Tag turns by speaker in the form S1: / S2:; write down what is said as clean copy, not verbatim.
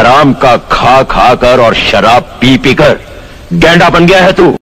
S1: हराम का खा खा कर और शराब पी पी कर गैंडा बन गया है तू।